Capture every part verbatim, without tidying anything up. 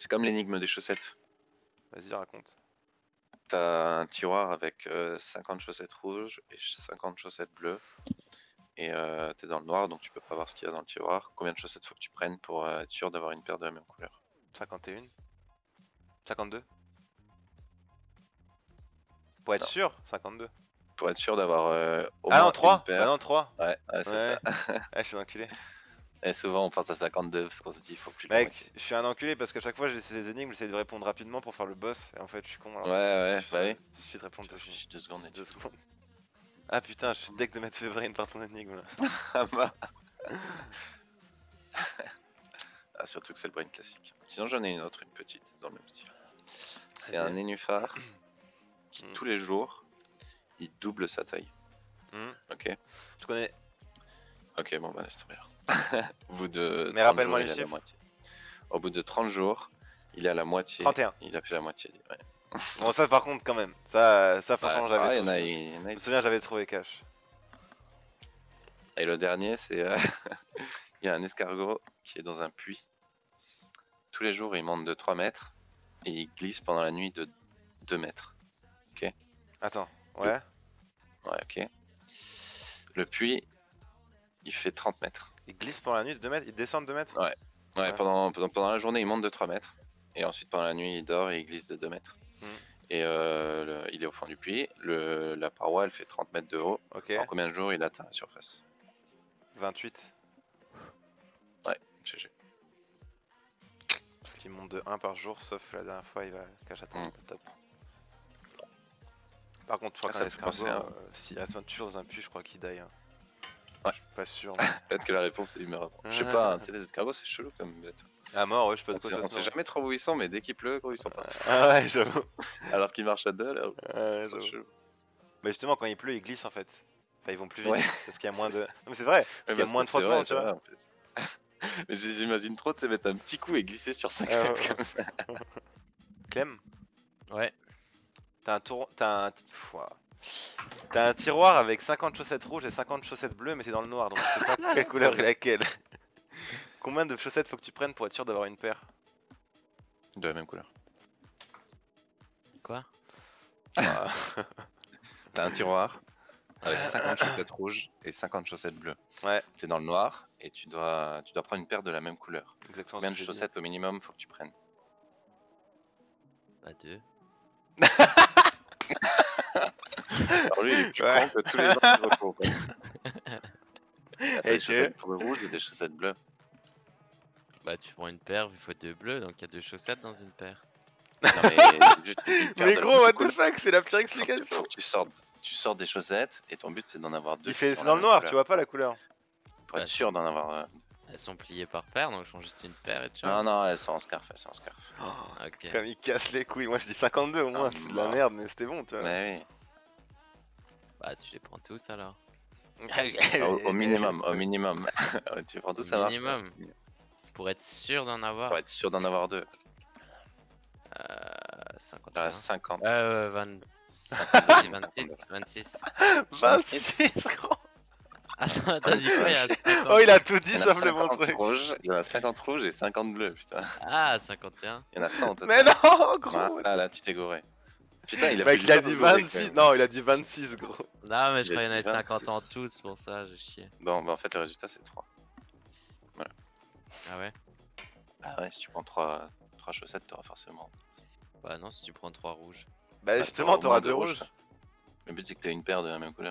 C'est comme l'énigme des chaussettes. Vas-y, raconte. T'as un tiroir avec euh, cinquante chaussettes rouges et cinquante chaussettes bleues. Et euh, t'es dans le noir, donc tu peux pas voir ce qu'il y a dans le tiroir. Combien de chaussettes faut que tu prennes pour euh, être sûr d'avoir une paire de la même couleur? cinquante et un. cinquante-deux. Pour être Non. sûr, cinquante-deux. Pour être sûr d'avoir euh, au Ah moins non, une trois. paire. Bah non, trois. Ouais, ouais c'est Ouais. ça. Ouais, je suis un enculé. Et souvent on pense à cinquantedeux parce qu'on se dit il faut plus de la Mec, moitié. je suis un enculé parce qu'à chaque fois j'ai ces énigmes, j'essaie de répondre rapidement pour faire le boss. Et en fait, je suis con. Alors, Ouais, ouais, bah oui. Il suffit de répondre Je dessus. réfléchis deux secondes et Deux tu secondes. Ah putain, je suis deck de mettre Févrine par ton énigme là. Ah bah. Ah, surtout que c'est le brain classique. Sinon j'en ai une autre, une petite, dans le même style. C'est un nénuphar qui Mm. tous les jours, il double sa taille. Mm. Ok. Je connais. Ok, bon bah laisse tomber. Au bout de Mais trente rappelle-moi jours, les il a la chiffres. moitié. Au bout de trente jours, il a la moitié. trente et un. Il a fait la moitié. Ouais. Bon, ça par contre, quand même. Ça, ça franchement, Ouais, j'avais ah, il y trouvé. en a, Je me il y en a, je me ils souviens, sont- j'avais trouvé cash. Et le dernier, c'est. euh, il y a un escargot qui est dans un puits. Tous les jours, il monte de trois mètres et il glisse pendant la nuit de deux mètres. Attends, ouais. Ouais, ok. Le puits, il fait trente mètres. Il glisse pendant la nuit de deux mètres. Il descend de deux mètres. Ouais, Ouais. Pendant, pendant, pendant la journée, il monte de trois mètres. Et ensuite, pendant la nuit, il dort et il glisse de deux mètres. Mm. Et euh, le- il est au fond du puits. Le, la paroi, elle fait trente mètres de haut. Ok. En combien de jours il atteint la surface? vingt-huit. Ouais, G G. Parce qu'il monte de un par jour, sauf la dernière fois, il va cash attendre. Mm, top. Par contre, je crois Ah, qu'un ça me fait penser escargot, à- euh, s'il reste vingt-huit jours dans un puits, je crois qu'il die. Hein. Ouais. Je suis pas sûr. Mais... Peut-être que la réponse c'est humeur. Je sais pas, hein, tu sais, les escargots, c'est chelou comme bête. Ah, mort, ouais, je sais pas de On quoi sait, ça on sait sort. jamais trop où ils sont, mais dès qu'il pleut, gros, ils sont partis. Ah ouais, j'avoue. Alors qu'ils marchent à deux, là, Ah ouais, c'est trop j'avoue. chelou. Bah justement, quand il pleut, ils glissent en fait. Enfin, ils vont plus vite. Ouais. Parce qu'il y a moins de. Non, mais c'est vrai, parce Ouais, qu'il y a parce moins que de c'est frottement, vrai, tu c'est vois. vrai, en plus. Mais je les imagine trop, tu sais, mettre un petit coup et glisser sur cinq Ah, mètres ouais. comme ça. Clem, Ouais. t'as un tour. T'as un. Pouah. T'as un tiroir avec cinquante chaussettes rouges et cinquante chaussettes bleues, mais c'est dans le noir, donc je sais pas quelle couleur est laquelle. Combien de chaussettes faut que tu prennes pour être sûr d'avoir une paire? De la même couleur. Quoi? Ah. T'as un tiroir avec cinquante chaussettes rouges et cinquante chaussettes bleues. Ouais, T'es dans le noir et tu dois, tu dois prendre une paire de la même couleur. exactement Combien ce de que j'ai dit. chaussettes au minimum faut que tu prennes? Bah deux. Alors lui, il est plus Ouais. con que tous les gens qui sont cons. quoi. T'as Et des que- chaussettes rouges et des chaussettes bleues. Bah tu prends une paire, il faut deux bleus, donc il y a deux chaussettes dans une paire. Non mais juste une paire Mais de la gros, même what the couleur. fuck, c'est la pire Faut que, explication. faut que tu sortes, tu sortes des chaussettes et ton but c'est d'en avoir deux. Il qui fait, sont c'est la dans le même noir, couleur. tu vois pas la couleur. Pour être Bah, sûr d'en avoir. euh, Elles sont pliées par paire, donc je prends juste une paire et tu Non non, elles sont en scarf, elles sont en scarf. Oh, Ok. comme il casse les couilles. Moi je dis cinquante-deux au moins, Ah, c'est de la mort. merde, mais c'était bon, tu vois. Mais oui. Bah tu les prends tous alors. Au, au minimum, au minimum. Tu prends tout ça marche. Minimum. Pour être sûr d'en avoir. Pour être sûr d'en avoir deux. Euh, cinquante Il en reste cinquante. Euh, vingt... cinquante, vas-y, vingt-six, vingt-six. vingt-six, gros. Attends, t'as dit quoi? Il y a cinquante. Oh, il a tout dit Il y en a sauf le bon cinquante truc. rouges, il y en a cinquante rouges et cinquante bleus, putain. Ah, cinquante et un. Il y en a cent au total. Mais non, gros. Ah là, tu t'es gouré. Putain, il a Mec, fait il a le dit tour de gouré, vingt-six. quand même. Non, il a dit vingt-six, gros. Non, mais je Il a croyais qu'il y en avait dit cinquante en vingt-six. tout, c'est pour ça, j'ai chié. Bon, bah en fait, le résultat c'est trois. Ah ouais? Ah ouais, si tu prends trois chaussettes, t'auras forcément. Bah non, si tu prends trois rouges. Bah, Ah, justement, au t'auras moins deux rouges. Le but c'est que t'aies une paire de la même couleur.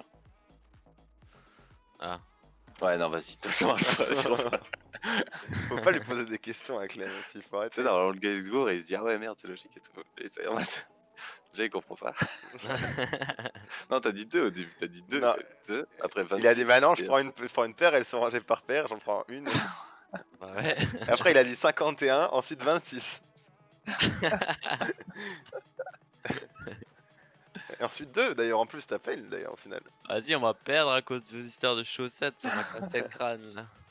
Ah. Ouais, non, vas-y, toi ça marche pas sur ça. Faut pas lui poser des questions à Clem aussi, faut Tu arrêter. sais, dans le gars il se gourre et il se dit ah ouais, merde, c'est logique et tout. Et c'est en mode. Déjà, il comprend pas. Non, t'as dit deux au début, t'as dit deux. Non. deux après vingt-six. Il a dit bah non, je et prends une, je prends une paire, elles sont rangées par paire, j'en prends une. Bah ouais. Et après, il a dit cinquante et un, ensuite vingt-six. Et ensuite deux, d'ailleurs, en plus, t'as fail, d'ailleurs, au final. Vas-y, on va perdre à cause de vos histoires de chaussettes, ça m'a cassé le crâne là.